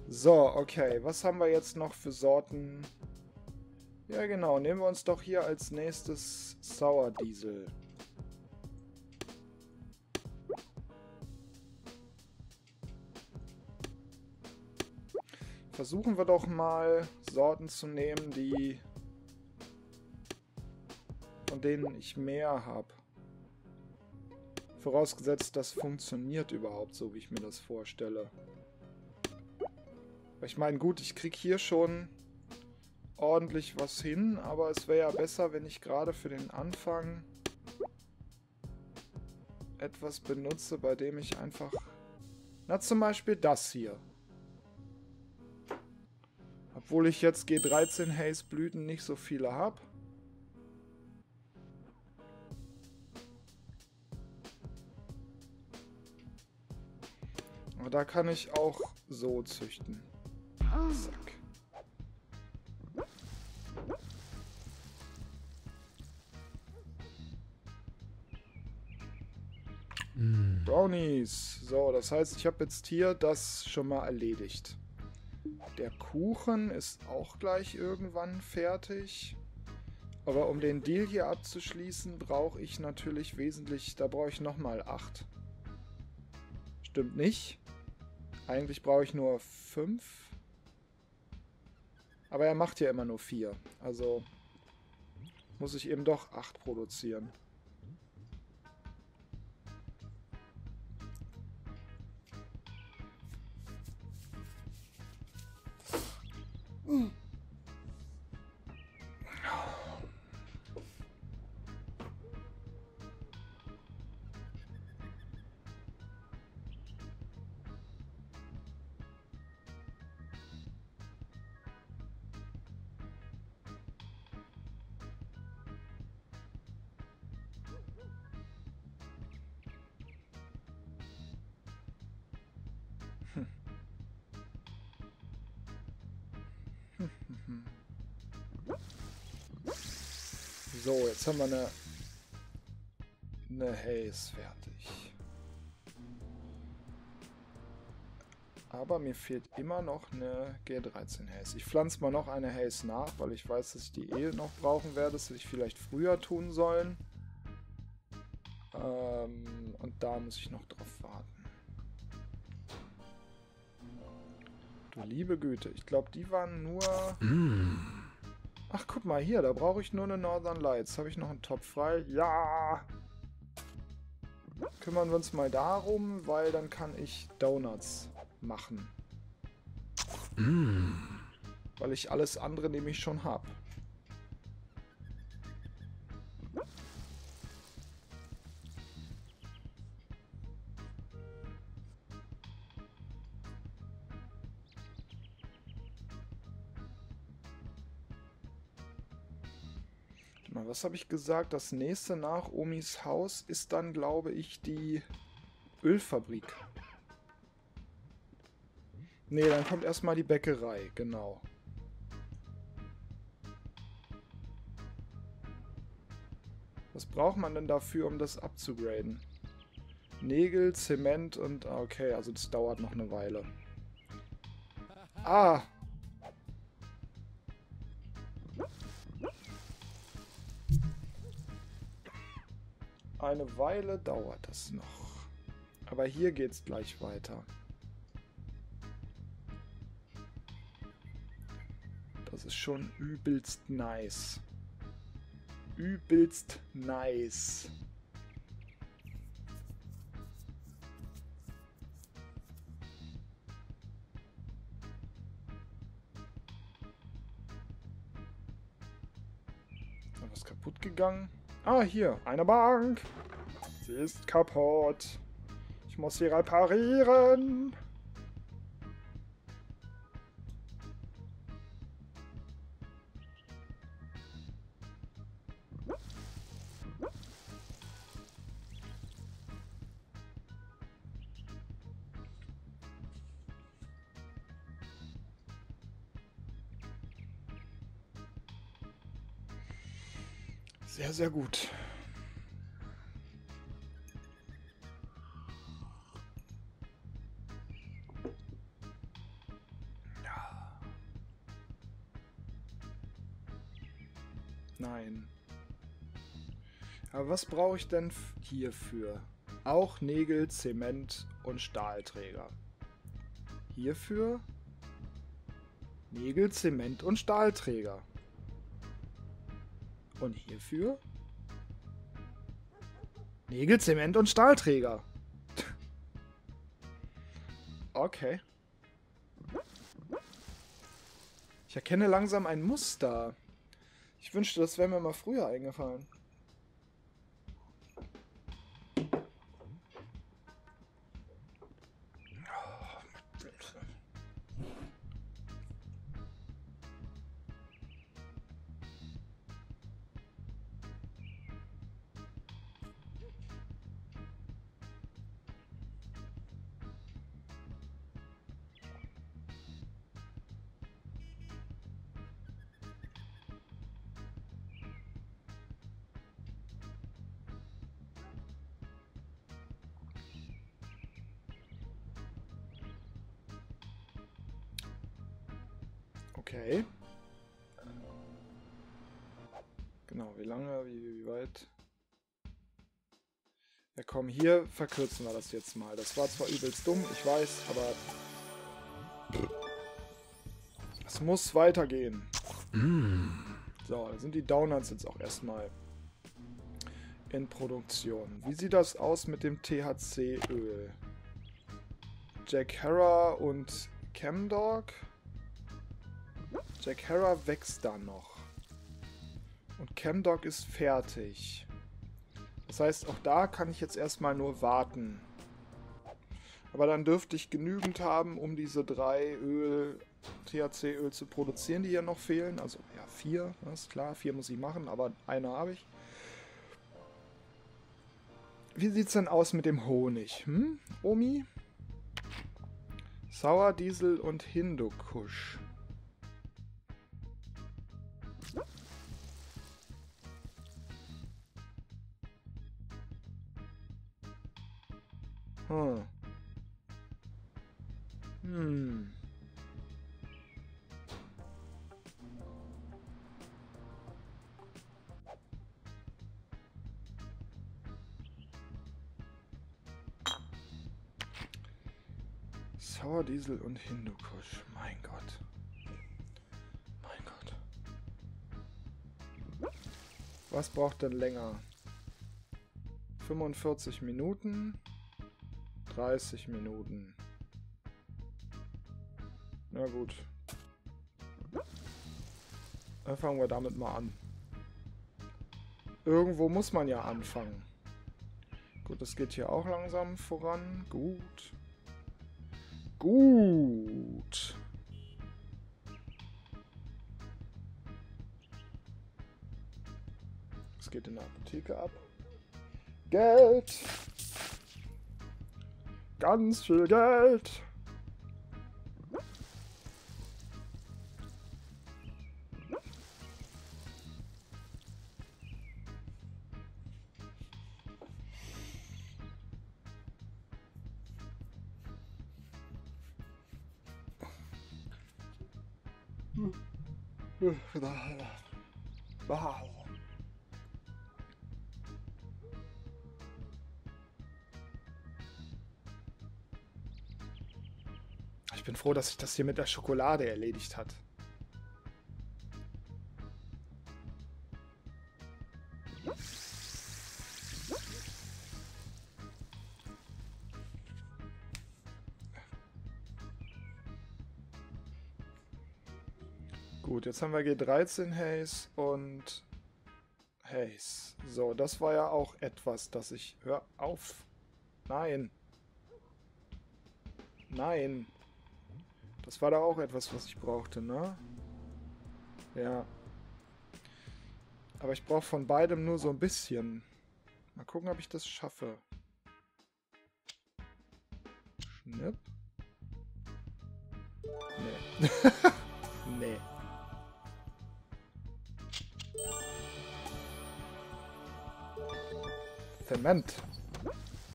So, okay. Was haben wir jetzt noch für Sorten? Ja, genau. Nehmen wir uns doch hier als nächstes Sauerdiesel. Versuchen wir doch mal Sorten zu nehmen, von denen ich mehr habe. Vorausgesetzt, das funktioniert überhaupt so, wie ich mir das vorstelle. Ich meine, gut, ich kriege hier schon ordentlich was hin, aber es wäre ja besser, wenn ich gerade für den Anfang etwas benutze, bei dem ich einfach... Na, zum Beispiel das hier. Obwohl ich jetzt G13 Haze Blüten nicht so viele habe. Aber da kann ich auch so züchten. Zack. Brownies. So, das heißt, ich habe jetzt hier das schon mal erledigt. Der Kuchen ist auch gleich irgendwann fertig. Aber um den Deal hier abzuschließen, brauche ich natürlich wesentlich... Da brauche ich nochmal 8. Stimmt nicht. Eigentlich brauche ich nur 5. Aber er macht ja immer nur 4. Also muss ich eben doch 8 produzieren. So, jetzt haben wir eine Haze fertig. Aber mir fehlt immer noch eine G13 Haze. Ich pflanze mal noch eine Haze nach, weil ich weiß, dass ich die noch brauchen werde. Das hätte ich vielleicht früher tun sollen. Und da muss ich noch drauf warten. Du liebe Güte, ich glaube, die waren nur... Ach, guck mal hier, da brauche ich nur eine Northern Lights. Habe ich noch einen Topf frei? Ja! Kümmern wir uns mal darum, weil dann kann ich Donuts machen. Weil ich alles andere nämlich schon habe. Was habe ich gesagt? Das nächste nach Omis Haus ist dann, glaube ich, die Ölfabrik. Nee, dann kommt erstmal die Bäckerei, genau. Was braucht man denn dafür, um das abzugraden? Nägel, Zement und... Okay, also das dauert noch eine Weile. Ah! Eine Weile dauert das noch. Aber hier geht's gleich weiter. Das ist schon übelst nice. Übelst nice. Ist was kaputt gegangen? Ah, hier, eine Bank. Sie ist kaputt. Ich muss sie reparieren. Sehr, sehr gut. Nein. Aber was brauche ich denn hierfür? Auch Nägel, Zement und Stahlträger. Hierfür Nägel, Zement und Stahlträger. Und hierfür Nägel, Zement und Stahlträger. Okay. Ich erkenne langsam ein Muster. Ich wünschte, das wäre mir mal früher eingefallen. Okay. Genau, wie lange, wie weit? Ja komm, hier verkürzen wir das jetzt mal. Das war zwar übelst dumm, ich weiß, aber es muss weitergehen. So, da sind die Donuts jetzt auch erstmal in Produktion. Wie sieht das aus mit dem THC-Öl? Jack Hera und Chemdog? Jack Hera wächst da noch. Und Chemdog ist fertig. Das heißt, auch da kann ich jetzt erstmal nur warten. Aber dann dürfte ich genügend haben, um diese 3 THC-Öl zu produzieren, die hier noch fehlen. Also, ja, 4, ist klar, 4 muss ich machen, aber eine habe ich. Wie sieht es denn aus mit dem Honig? Omi? Sauerdiesel und Hindukusch. Sauerdiesel und Hindukusch. Mein Gott. Mein Gott. Was braucht denn länger? 45 Minuten. 30 Minuten. Na gut. Dann fangen wir damit mal an. Irgendwo muss man ja anfangen. Gut, das geht hier auch langsam voran. Gut. Gut. Es geht in der Apotheke ab. Geld. Ganz viel Geld. Ich bin froh, dass sich das hier mit der Schokolade erledigt hat. Gut, jetzt haben wir G13 Haze und Haze. So, das war ja auch etwas, das ich... Hör auf! Nein! Nein! Das war da auch etwas, was ich brauchte, ne? Ja. Aber ich brauche von beidem nur so ein bisschen. Mal gucken, ob ich das schaffe. Schnipp. Nee. Nee. Zement.